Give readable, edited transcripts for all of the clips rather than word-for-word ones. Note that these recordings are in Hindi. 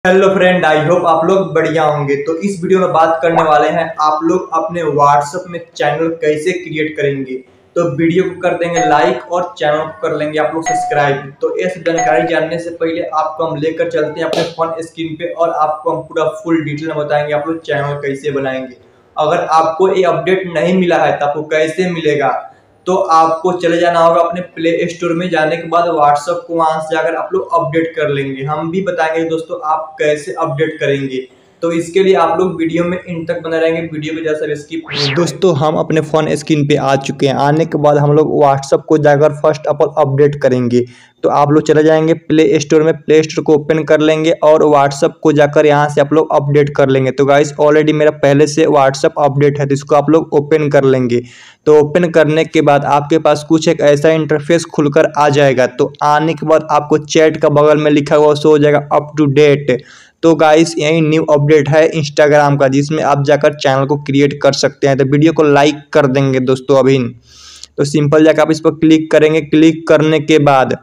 हेलो फ्रेंड, आई होप आप लोग बढ़िया होंगे। तो इस वीडियो में बात करने वाले हैं आप लोग अपने व्हाट्सएप में चैनल कैसे क्रिएट करेंगे। तो वीडियो को कर देंगे लाइक और चैनल को कर लेंगे आप लोग सब्सक्राइब। तो इस जानकारी जानने से पहले आपको हम लेकर चलते हैं अपने फोन स्क्रीन पे और आपको हम पूरा फुल डिटेल में बताएंगे आप लोग चैनल कैसे बनाएंगे। अगर आपको ये अपडेट नहीं मिला है तो आपको कैसे मिलेगा, तो आपको चले जाना होगा अपने प्ले स्टोर में। जाने के बाद व्हाट्सएप को वहां से जाकर आप लोग अपडेट कर लेंगे। हम भी बताएंगे दोस्तों आप कैसे अपडेट करेंगे, तो इसके लिए आप लोग वीडियो में इन तक बने रहेंगे। वीडियो को जैसा स्किप दोस्तों, हम अपने फोन स्क्रीन पे आ चुके हैं। आने के बाद हम लोग व्हाट्सएप को जाकर फर्स्ट ऑफ ऑल अपडेट करेंगे। तो आप लोग चले जाएंगे प्ले स्टोर में, प्ले स्टोर को ओपन कर लेंगे और व्हाट्सएप को जाकर यहाँ से आप लोग अपडेट कर लेंगे। तो गाइस ऑलरेडी मेरा पहले से व्हाट्सएप अपडेट है, तो इसको आप लोग ओपन कर लेंगे। तो ओपन करने के बाद आपके पास कुछ एक ऐसा इंटरफेस खुलकर आ जाएगा। तो आने के बाद आपको चैट का बगल में लिखा हुआ शो हो जाएगा अप टू डेट। तो गाइस यही न्यू अपडेट है इंस्टाग्राम का, जिसमें आप जाकर चैनल को क्रिएट कर सकते हैं। तो वीडियो को लाइक कर देंगे दोस्तों अभी। तो सिंपल जाकर आप इस पर क्लिक करेंगे। क्लिक करने के बाद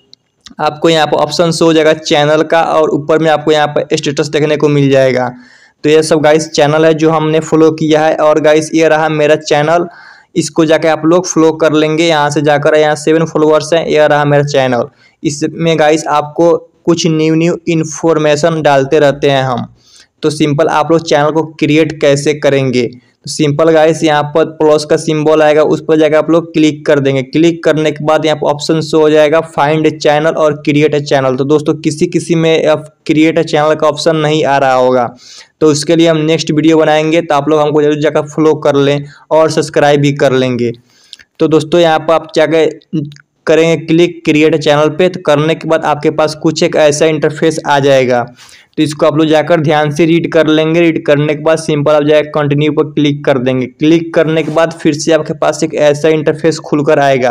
आपको यहाँ पर ऑप्शन शो हो जाएगा चैनल का, और ऊपर में आपको यहाँ पर स्टेटस देखने को मिल जाएगा। तो ये सब गाइस चैनल है जो हमने फॉलो किया है। और गाइस ये रहा मेरा चैनल, इसको जाके आप लोग फॉलो कर लेंगे। यहाँ से जाकर यहाँ 7 फॉलोअर्स हैं, यह रहा मेरा चैनल। इसमें गाइस आपको कुछ न्यू इन्फॉर्मेशन डालते रहते हैं हम। तो सिंपल आप लोग चैनल को क्रिएट कैसे करेंगे, तो सिंपल गाइस यहाँ पर प्लस का सिंबल आएगा, उस पर जाकर आप लोग क्लिक कर देंगे। क्लिक करने के बाद यहाँ पर ऑप्शन शो हो जाएगा फाइंड चैनल और क्रिएट ए चैनल। तो दोस्तों किसी में क्रिएट ए चैनल का ऑप्शन नहीं आ रहा होगा, तो उसके लिए हम नेक्स्ट वीडियो बनाएंगे। तो आप लोग हमको जरूर जाकर फॉलो कर लें और सब्सक्राइब भी कर लेंगे। तो दोस्तों यहाँ पर आप जाकर करेंगे क्लिक क्रिएट चैनल पे। तो करने के बाद आपके पास कुछ एक ऐसा इंटरफेस आ जाएगा। तो इसको आप लोग जाकर ध्यान से रीड कर लेंगे। रीड करने के बाद सिंपल आप जाकर कंटिन्यू पर क्लिक कर देंगे। क्लिक करने के बाद फिर से आपके पास एक ऐसा इंटरफेस खुलकर आएगा।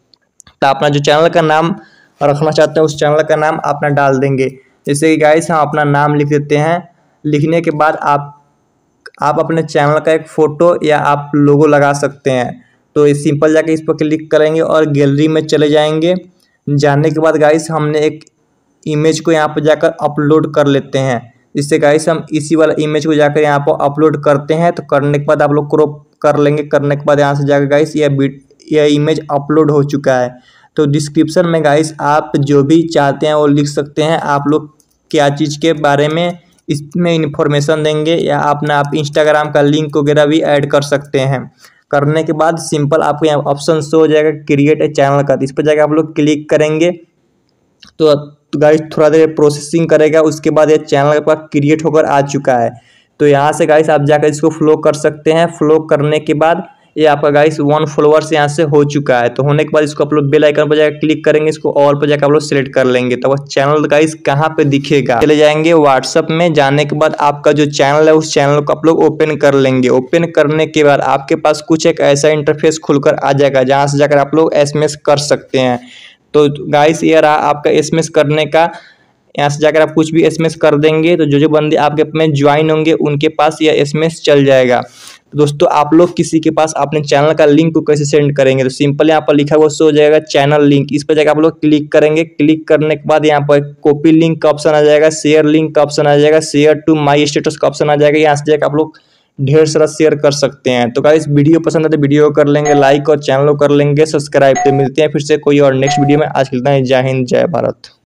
तो अपना जो चैनल का नाम रखना चाहते हैं उस चैनल का नाम अपना डाल देंगे। जैसे कि गाइस हम अपना नाम लिख देते हैं। लिखने के बाद आप अपने चैनल का एक फ़ोटो या आप लोगो लगा सकते हैं। तो ये सिंपल जाके इस पर क्लिक करेंगे और गैलरी में चले जाएंगे। जाने के बाद गाइस हमने एक इमेज को यहाँ पर जाकर अपलोड कर लेते हैं। जिससे गाइस हम इसी वाला इमेज को जाकर यहाँ पर अपलोड करते हैं। तो करने के बाद आप लोग क्रॉप कर लेंगे। करने के बाद यहाँ से जाकर गाइस यह इमेज अपलोड हो चुका है। तो डिस्क्रिप्शन में गाइस आप जो भी चाहते हैं वो लिख सकते हैं। आप लोग क्या चीज़ के बारे में इसमें इंफॉर्मेशन देंगे, या अपना आप इंस्टाग्राम का लिंक वगैरह भी ऐड कर सकते हैं। करने के बाद सिंपल आपको यहाँ ऑप्शन शो हो जाएगा क्रिएट ए चैनल का। इस पर जाकर आप लोग क्लिक करेंगे। तो गाइस थोड़ा देर प्रोसेसिंग करेगा, उसके बाद ये चैनल आपका क्रिएट होकर आ चुका है। तो यहाँ से गाइस आप जाकर इसको फॉलो कर सकते हैं। फॉलो करने के बाद ये आपका गाइस 1 फॉलोअर्स यहाँ से हो चुका है। तो होने के बाद इसको आप लोग बेल आइकन पर जाकर क्लिक करेंगे, इसको ऑल पर जाकर आप लोग सेलेक्ट कर लेंगे। तो वह चैनल गाइस कहाँ पे दिखेगा, चले जाएंगे व्हाट्सएप में। जाने के बाद आपका जो चैनल है उस चैनल को आप लोग ओपन कर लेंगे। ओपन करने के बाद आपके पास कुछ एक ऐसा इंटरफेस खुलकर आ जाएगा, जहाँ से जाकर आप लोग SMS कर सकते हैं। तो गाइस ये रहा आपका SMS करने का। यहाँ से जाकर आप कुछ भी SMS कर देंगे तो जो बंदे आपके में ज्वाइन होंगे उनके पास यह SMS चल जाएगा। तो दोस्तों आप लोग किसी के पास अपने चैनल का लिंक को कैसे सेंड करेंगे, तो सिंपल यहाँ पर लिखा हुआ शो हो जाएगा चैनल लिंक। इस पर जाकर आप लोग क्लिक करेंगे। क्लिक करने के बाद यहाँ पर कॉपी लिंक का ऑप्शन आ जाएगा, शेयर लिंक का ऑप्शन आ जाएगा, शेयर टू माई स्टेटस का ऑप्शन आ जाएगा। यहाँ से जाकर आप लोग ढेर सारा शेयर कर सकते हैं। तो गाइस वीडियो पसंद है तो वीडियो को कर लेंगे लाइक और चैनल को कर लेंगे सब्सक्राइब। तो मिलते हैं फिर से कोई और नेक्स्ट वीडियो में। आज के लिए जय हिंद जय भारत।